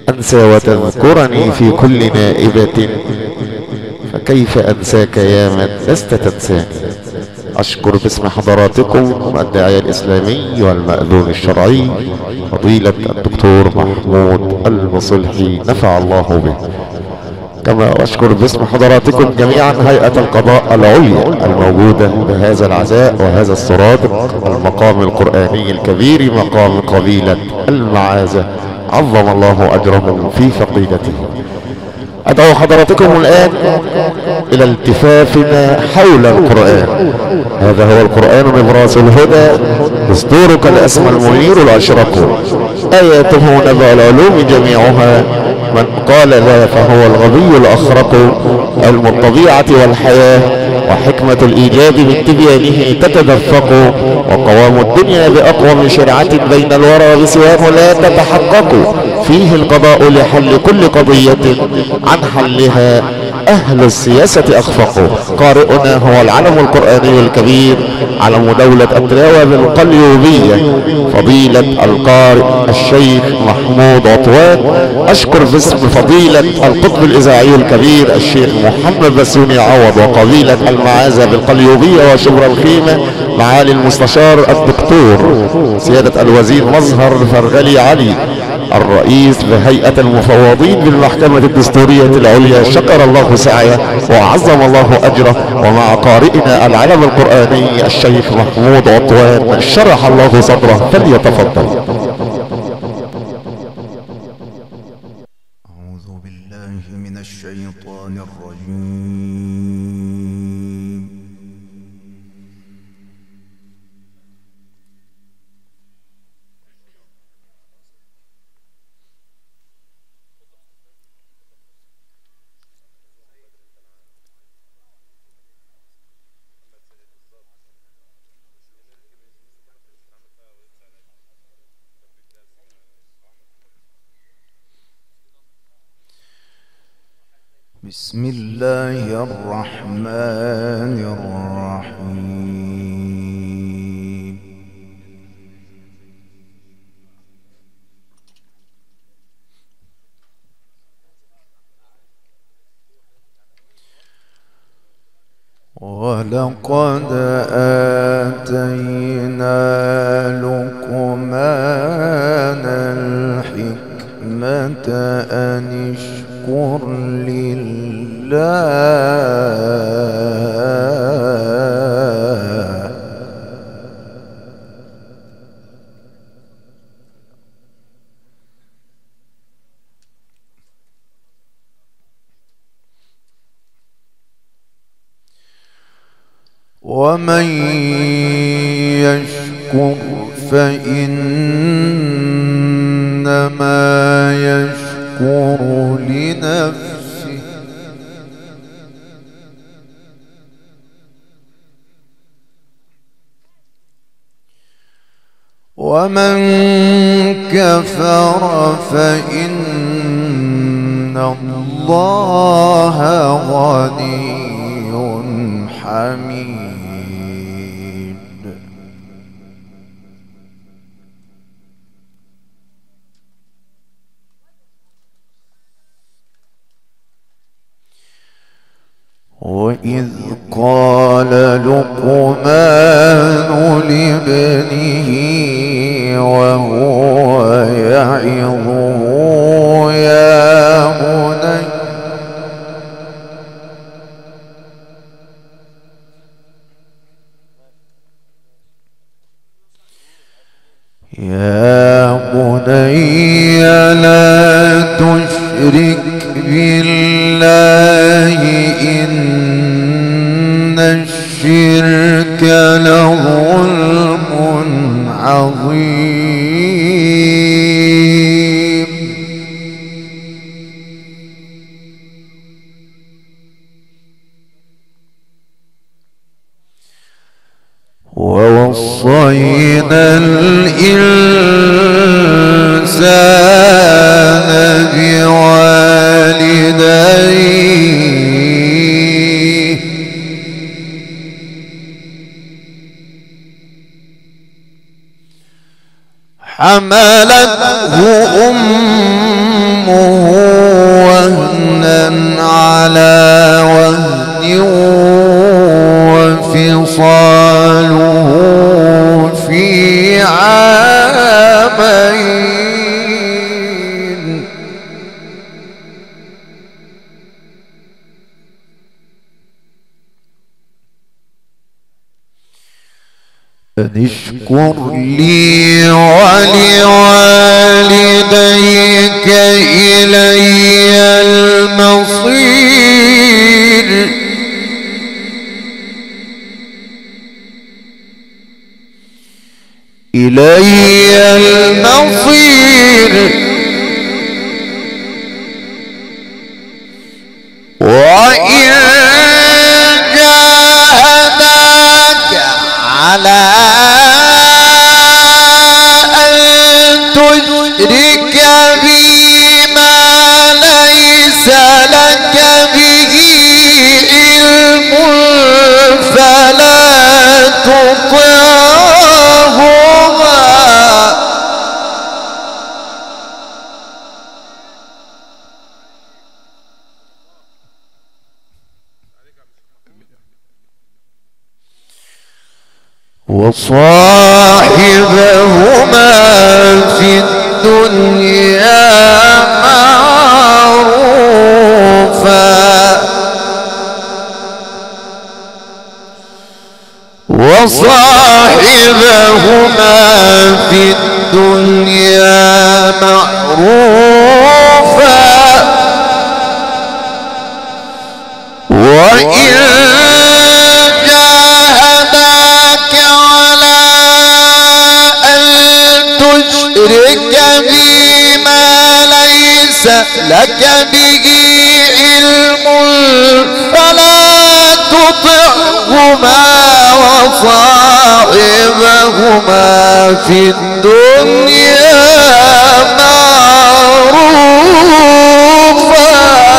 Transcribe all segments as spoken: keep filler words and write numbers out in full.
أنسى وتذكرني في كل نائبة، فكيف أنساك يا من لست تنساني. أشكر باسم حضراتكم الداعية الإسلامي والمأذون الشرعي فضيلة الدكتور محمود المصلحي نفع الله به. كما أشكر باسم حضراتكم جميعا هيئة القضاء العليا الموجودة بهذا العزاء وهذا السرادق المقام القرآني الكبير، مقام قبيلة المعازة، عظم الله أجرهم في فقيدته. أدعو حضراتكم الآن إلى التفافنا حول القرآن. هذا هو القرآن نبراس الهدى، دستورك الأسمى المنير الأشرق، آياته نبع العلوم جميعها، من قال لا فهو الغبي الأخرق. علم الطبيعة والحياة وحكمة الإيجاد من تبيانه تتدفق، وقوام الدنيا بأقوم شرعة بين الورى بسواه لا تتحقق. فيه القضاء لحل كل قضية، عن حلها أهل السياسة أخفقوا. قارئنا هو العلم القرآني الكبير، علم دولة التلاوة بالقليوبية، فضيلة القارئ الشيخ محمود عطوان. أشكر باسم فضيلة القطب الإذاعي الكبير الشيخ محمد بسوني عوض وقبيلة المعازة بالقليوبية وشبر الخيمة معالي المستشار الدكتور سيادة الوزير مظهر فرغلي علي، الرئيس بهيئة المفوضين بالمحكمة الدستورية العليا، شكر الله سعيه وعظم الله أجره. ومع قارئنا العلم القرآني الشيخ محمود عطوان شرح الله صدره، فليتفضل. أعوذ بالله من الشيطان الرجيم. بسم الله الرحمن الرحيم. ولقد آتينا لقمان الحكمة أن اشكر لله ومن يشكر فإنما يشكر لنفسه ومن كفر فإن الله غني حميد. وإذ قال لقمان لابنه وهو يعظه يا بني يا بني لا تشرك بالله إن الشرك لظلم عظيم. ووصينا الإنسان بوالديه حملته أمه أن اشكر لي ولوالديك إلي المصير. إلي المصير وإن جاهداك على أن تشرك بي ما ليس لك به علم فلا تطعهما وصاحبهما في الدنيا معروفا وصاحبهما في الدنيا معروفا وإن جاهداك على أن تشرك بي ما ليس لك به علم فلا تطعهما وصاحبهما في الدنيا معروفا.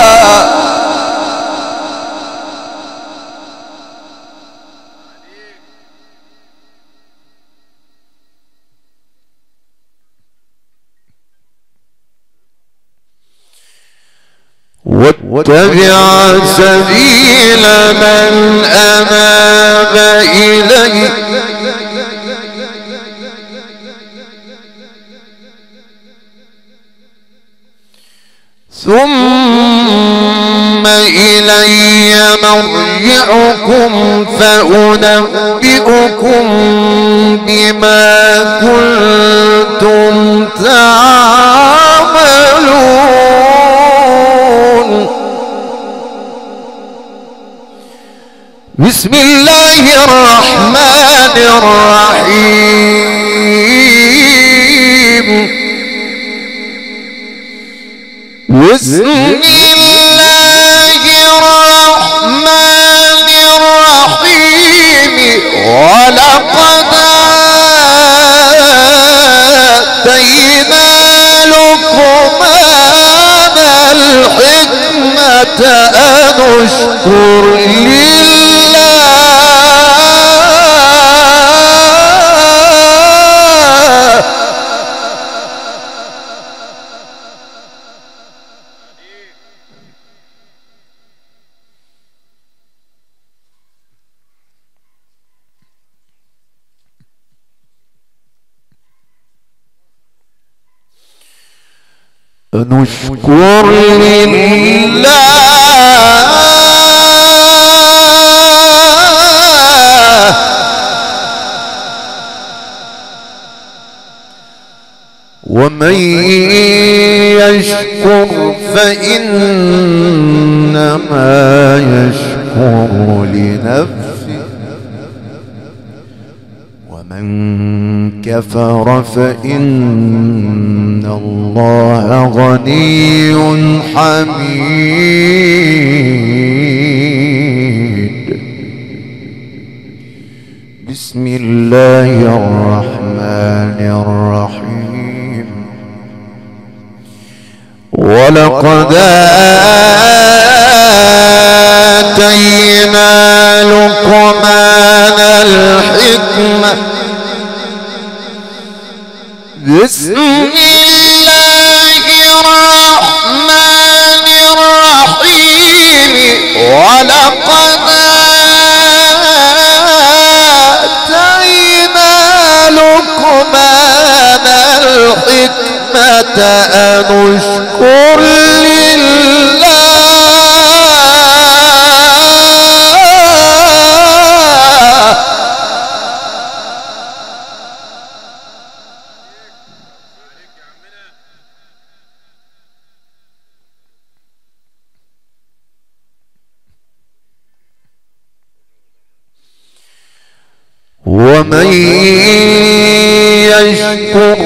واتبع سبيل من أناب إلي ثم إلي مرجعكم فأنبئكم بما كنتم تعملون. بسم الله الرحمن الرحيم. بسم الله الرحمن الرحيم. ولقد آتينا لقمان الحكمة أن اشكر لله نشكر لله ومن يشكر فإنما يشكر لنفسه ومن كفر فإن الله غني حميد. بسم الله الرحمن الرحيم. ولقد آتينا لقمان الحكمة. بسم الله الرحمن الرحيم. ولقد آتينا لقمان الحكمة أن اشكر لله ومن يشكر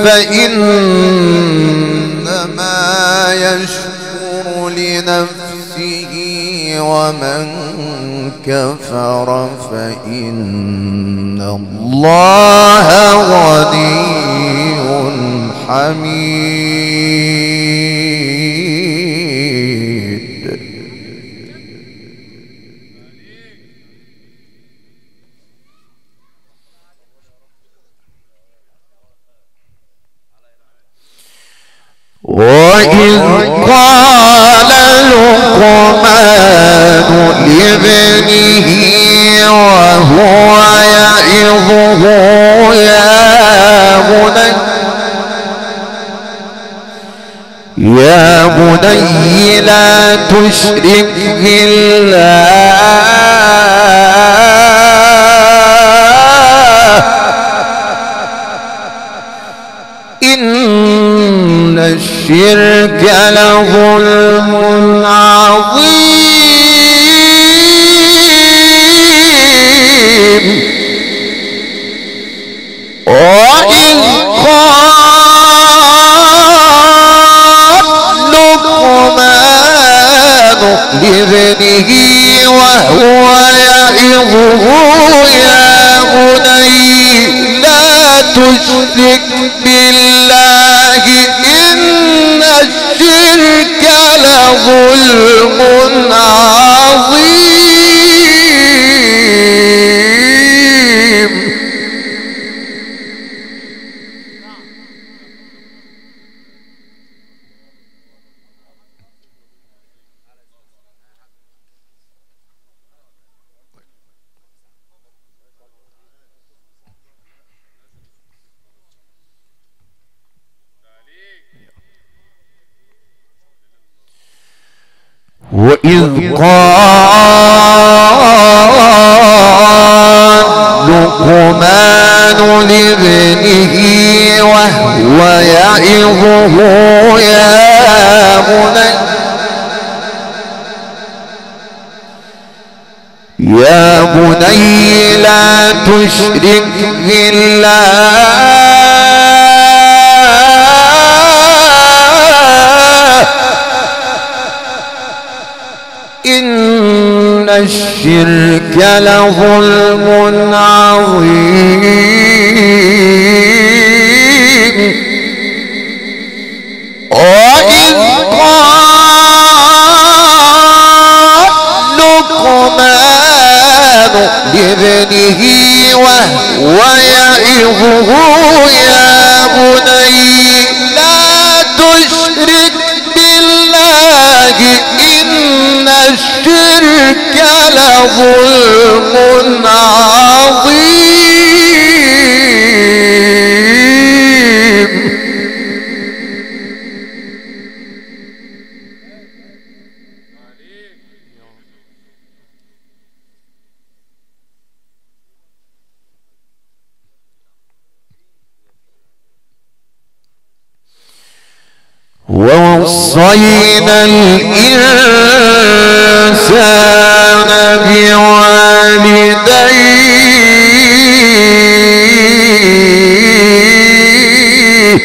فإنما يشكر لنفسه ومن كفر فإن الله غني حميد. وإذ قال لقمان لابنه وهو يعظه يا بني يا بني لا تشرك بالله إن الشرك لظلم عظيم. وإذ قال لقمان لابنه وهو يعظه يا بني لا تشرك بالله إن الشرك لظلم عظيم. وإذ قال لقمان لابنه وهو يعظه يا بني يا بني لا تشرك بالله إن الشرك لظلم عظيم. وإذ قال لقمان لابنه وهو يعظه يا بني لا تشرك بالله إن الشرك لظلم عظيم. ووصينا الإنسان بوالديه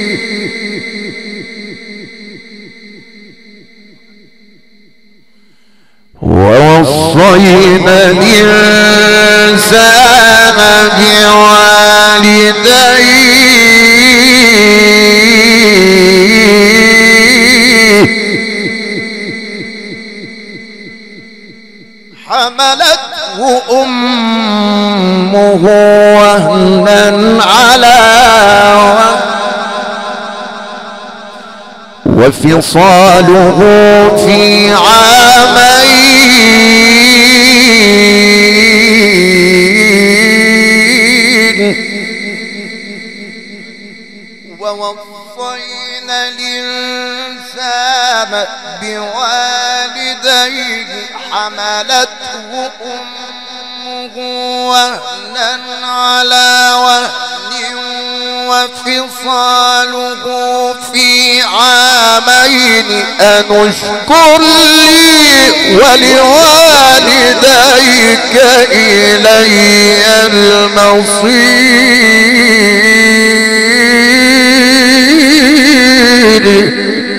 ووصينا الإنسان بوالديه حملته أمه وهنا على وهن وفصاله في عامين. ووصينا الإنسان بوالديه حملته أمه وهنا على وهن وفصاله في عامين أن اشكر لي ولوالديك إلي المصير.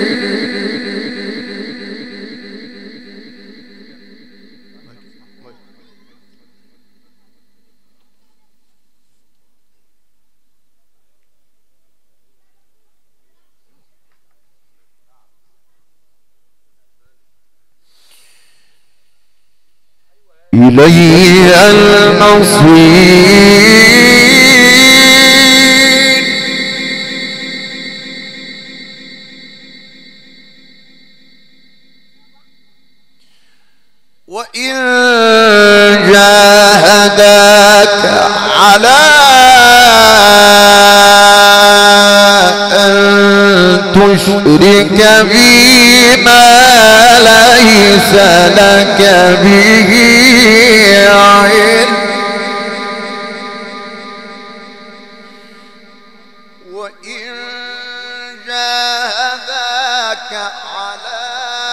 إلي المصير. وإن جاهداك على أن تشرك بي ما ليس لك به علم وإن جاهداك على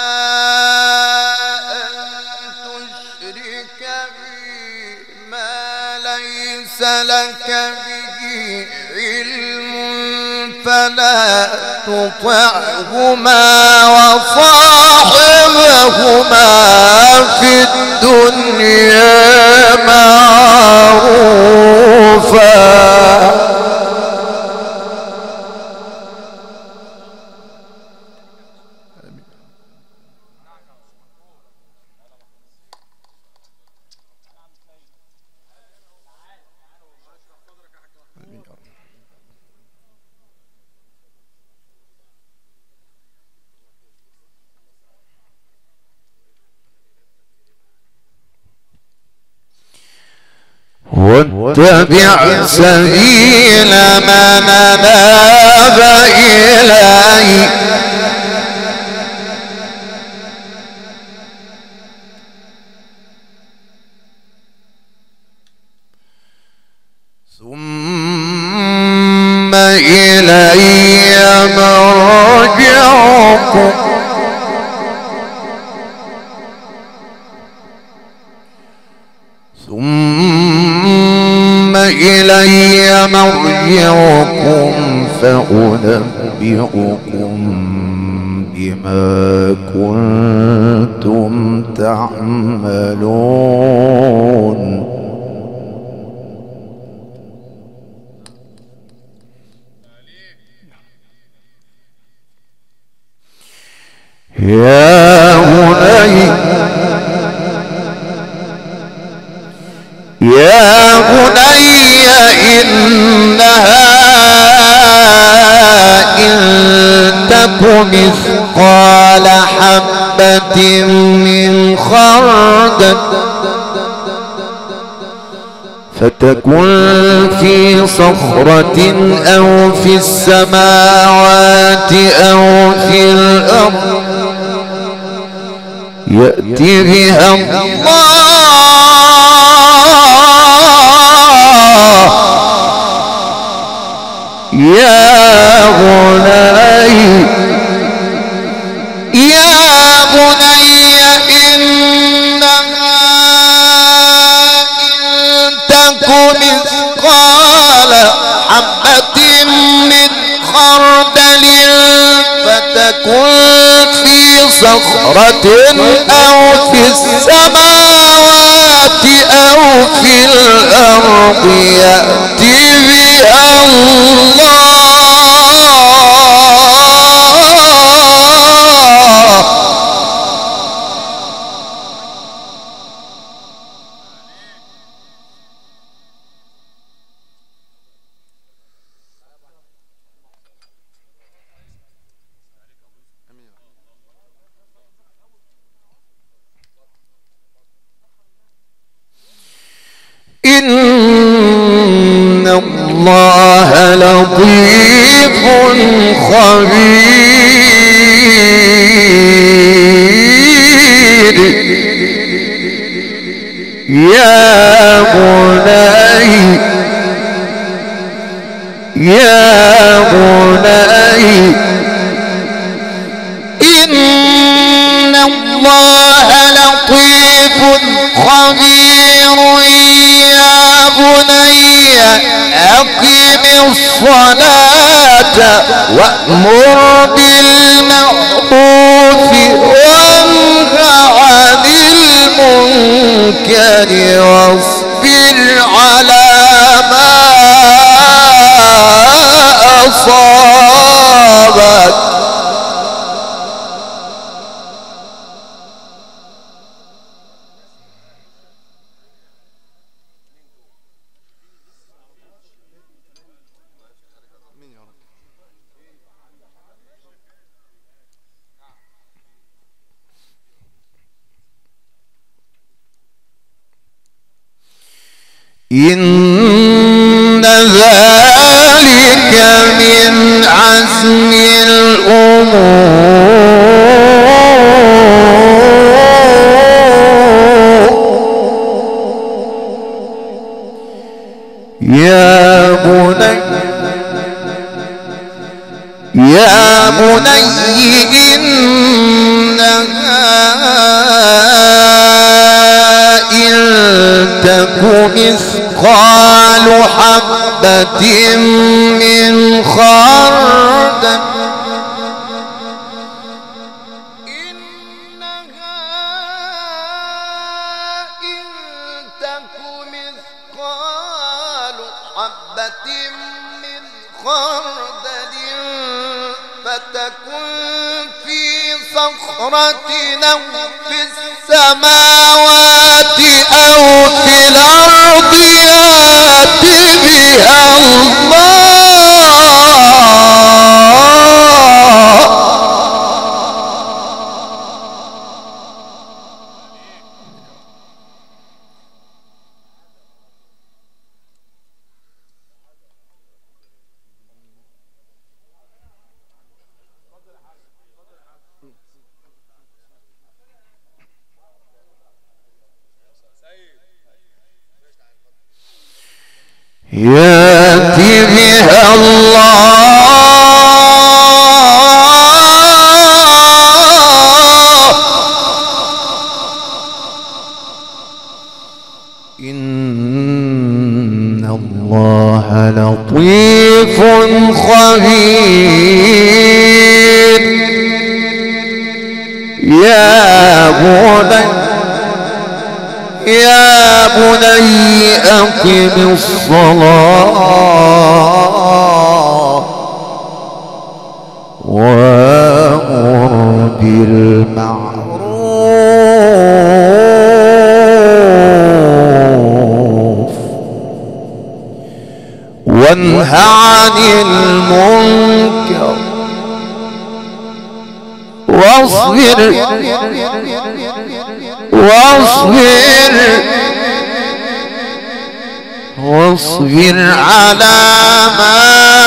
أن تشرك بي ما ليس لك به علم فلا تطعهما وصاحبهما في الدنيا معروفا. واتبع سبيل من أناب إلي ثم إلي مرجعكم ثم إلي مرجعكم فأنبئكم بما كنتم تعملون. يا بني يا بني إنها إن تك مثقال حبة من خردل فتكن في صخرة أو في السماوات أو في الأرض يأتي بها الله يا بني يا بني إنها إن تك مثقال حبة من خردل فتكن في صخرة أو في السماوات أو في الأرض يأتي بها إن الله لطيف خبير. يا بني يا بني إن الله لطيف لطيف خبير يا بني أقم الصلاة وأمر بالمعروف وانه عن المنكر واصبر على ما أصابك إن ذلك من عزم الأمور يا بني يا بني إنها إن تك مثقال حبة من خردل إنها إن تك مثقال حبة من خردل فتكن في صخرة أو في السماوات أو في الأرض يأت بها الله يأتي بها الله إن الله لطيف خبير يا بني يا بني أقم الصلاة وأمر بالمعروف وانه عن المنكر واصبر واصبر واصبر على ما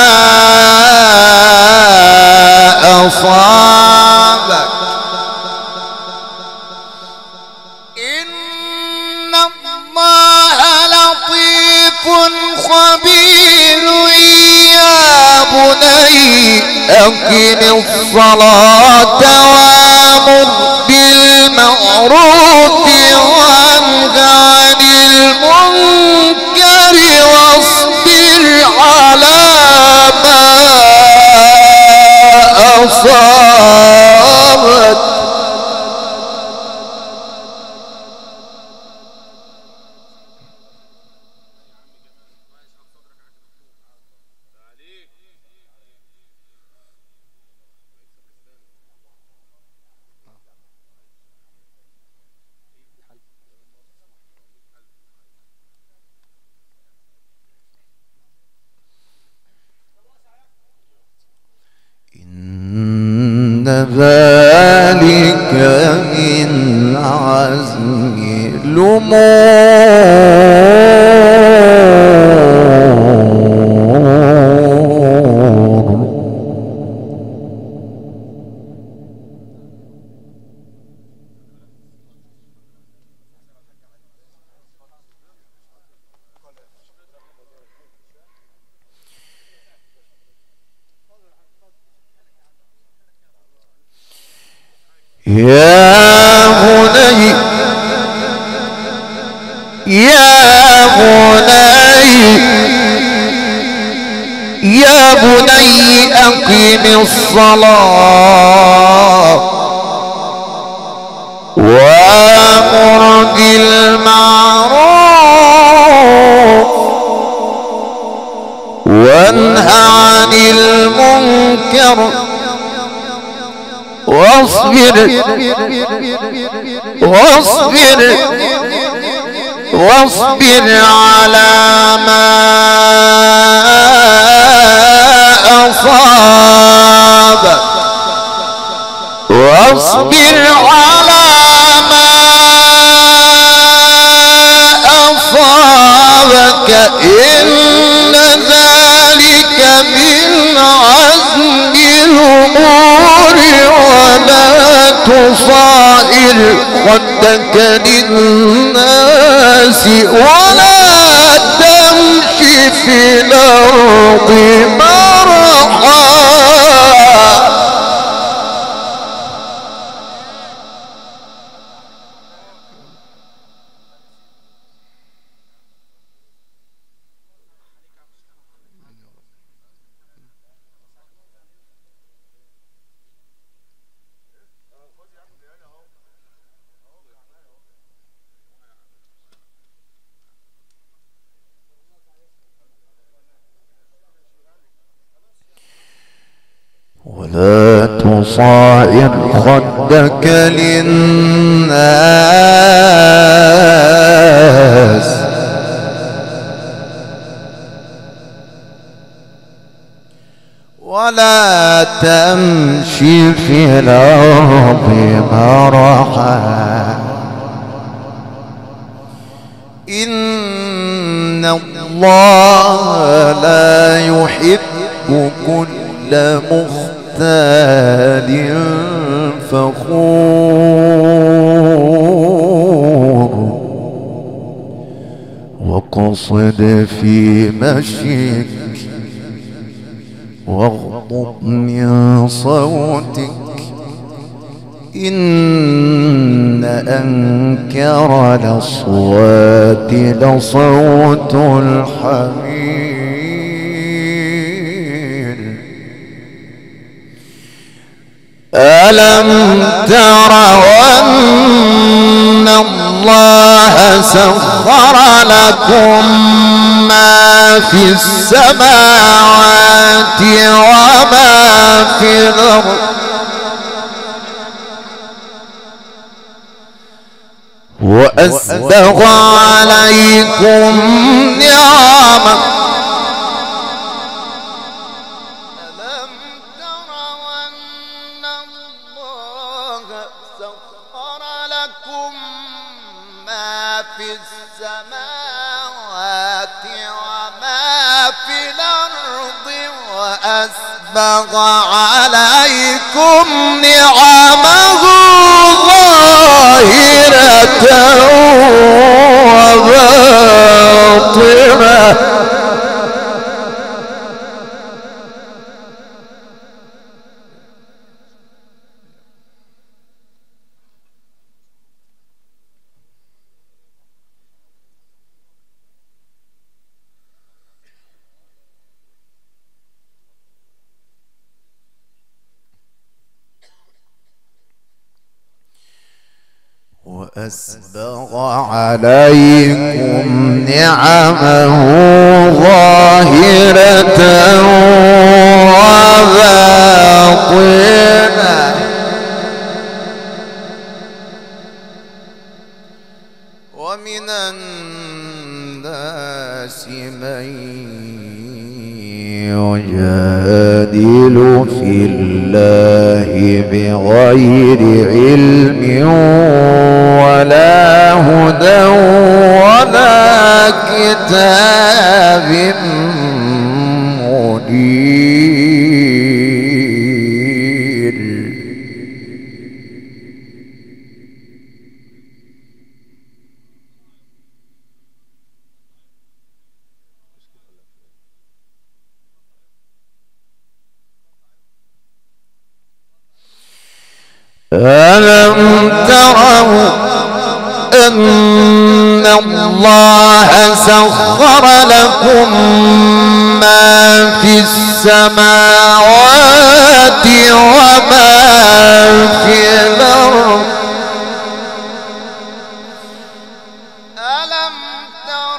أصابك إن الله لطيف خبير يا بني أقم الصلاة وأمر بالمعروف وانه عن المنكر واصبر على ما أصابك إن ذلك من عزم الأمور يا بني يا بني يا بني أقم الصلاة وأمر بالمعروف وانهى عن المنكر واصبر واصبر واصبر على ما أصابك واصبر على ما أصابك إن ذلك من عزم الأمور ولا تصائر خدك للناس ولا تمشي في الأرض مرحا. ولا تصائر خدك للناس ولا تمشي في الأرض مرحا إن الله لا يحب كل مختال فخور واقصد في مشيك واغضب من صوتك إن أنكر الأصوات لصوت الحمير. ألم تروا أن الله سخر لكم ما في السماوات وما في الأرض وأسبغ عليكم نعمه. ألم تروا أن الله سخر لكم ما في السماوات وما في الأرض وأسبغ عليكم نعمه ظاهرة وباطنة وأسبغ عليكم نعمه ظاهرة وباطنة ومن الناس من يجادل في الله بغير علم ولا هدى ولا كتاب منير. ألم تروا أن الله سخر لكم ما في السماوات وما في الأرض ألم تر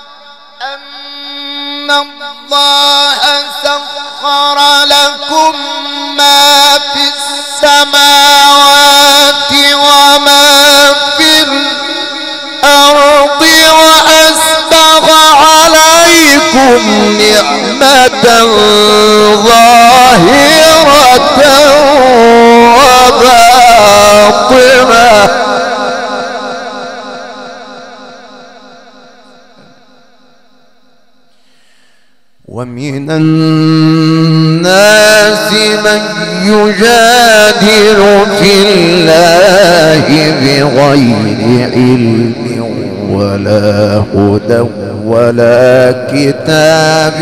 أن الله سخر لكم ما في السماوات وما في الأرض وأسبغ عليكم نعمة ظاهرة وباطنة ومن الناس من يجادل في الله بغير علم ولا هدى ولا كتاب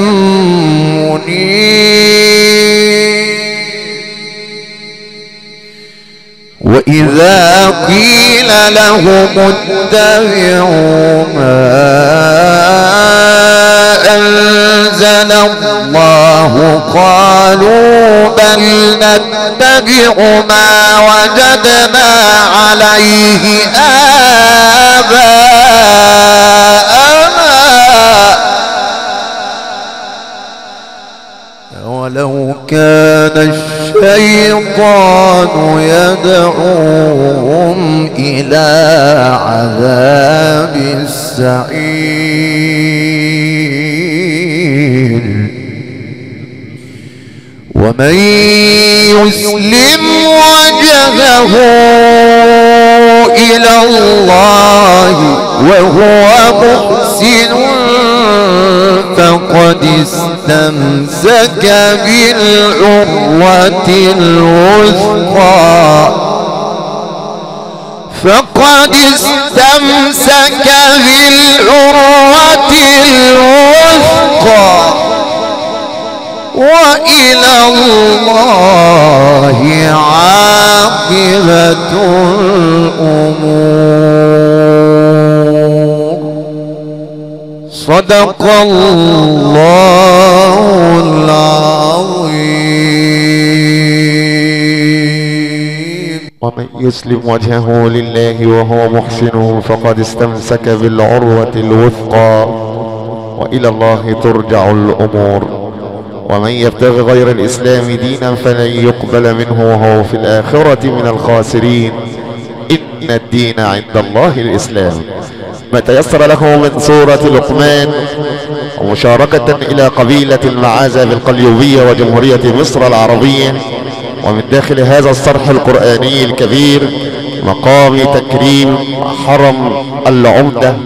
منير وإذا قيل لهم اتبعوا ما أنزل الله قالوا بل نتبع ما وجدنا عليه آباءنا ولو كان الشيطان يدعوهم إلى عذاب السعير ومن يسلم وجهه إلى الله وهو محسن فقد استمسك بالعروة الوثقى فقد استمسك بالعروة الوثقى وإلى الله عاقبة الأمور صدق الله العظيم. ومن يسلم وجهه لله وهو محسن فقد استمسك بالعروة الوثقى وإلى الله ترجع الأمور. ومن يبتغي غير الإسلام دينا فلن يقبل منه وهو في الآخرة من الخاسرين إن الدين عند الله الإسلام. ما تيسر له من سورة لقمان ومشاركة إلى قبيلة المعازة بالقليوبية وجمهورية مصر العربية، ومن داخل هذا الصرح القرآني الكبير مقام تكريم حرم العمدة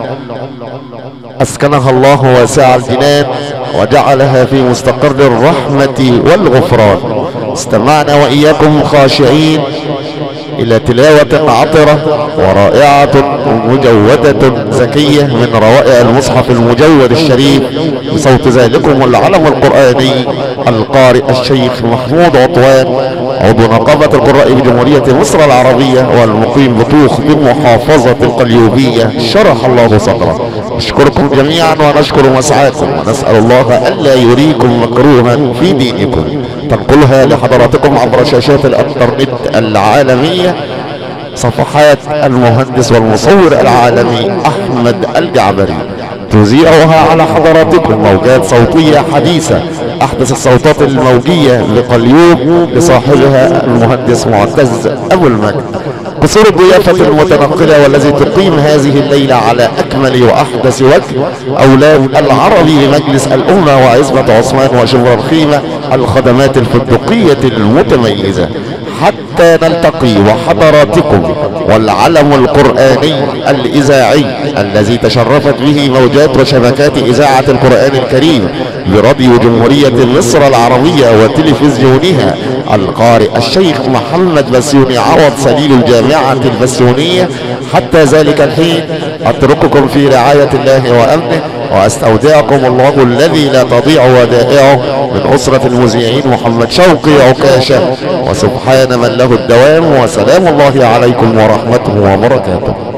أسكنها الله واسع الجنان وجعلها في مستقر الرحمة والغفران. استمعنا وإياكم خاشعين إلى تلاوة عطرة ورائعة مجودة زكية من روائع المصحف المجود الشريف بصوت ذلكم العلم القرآني القارئ الشيخ محمود عطوان عضو نقابة القراء بجمهورية مصر العربية والمقيم بطوخ بمحافظة القليوبية شرح الله صدره. نشكركم جميعا ونشكر مسعاكم ونسأل الله ألا يريكم مكروها في دينكم. تنقلها لحضراتكم عبر شاشات الانترنت العالمية صفحات المهندس والمصور العالمي أحمد الجعبري، تذيعها على حضراتكم موجات صوتية حديثة أحدث الصوتات الموجية لقليوب لصاحبها المهندس معتز أبو المجد. قصور الضيافة المتنقلة والذي تقيم هذه الليلة على أكمل وأحدث وجه أولاد العربي مجلس الأمة وعزبة عثمان وشبرا الخيمة الخدمات الفندقية المتميزة. حتى نلتقي وحضراتكم والعلم القرآني الإذاعي الذي تشرفت به موجات وشبكات إذاعة القرآن الكريم براديو جمهورية مصر العربية وتلفزيونها القارئ الشيخ محمد بسيوني عوض سليل الجامعة البسيونية. حتى ذلك الحين أترككم في رعاية الله وأمنه وأستودعكم الله الذي لا تضيع ودائعه من أسرة المذيعين محمد شوقي عكاشة، وسبحان من له الدوام، وسلام الله عليكم ورحمته وبركاته.